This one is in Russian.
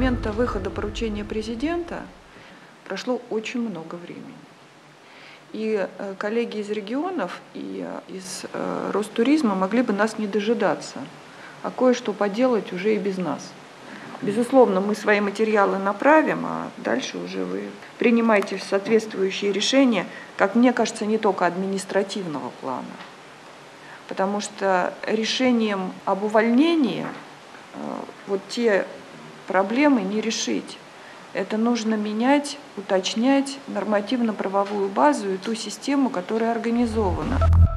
момента выхода поручения президента прошло очень много времени. И коллеги из регионов и из Ростуризма могли бы нас не дожидаться, а кое-что поделать уже и без нас. Безусловно, мы свои материалы направим, а дальше уже вы принимаете соответствующие решения, как мне кажется, не только административного плана. Потому что решением об увольнении вот те проблемы не решить. Это нужно менять, уточнять нормативно-правовую базу и ту систему, которая организована.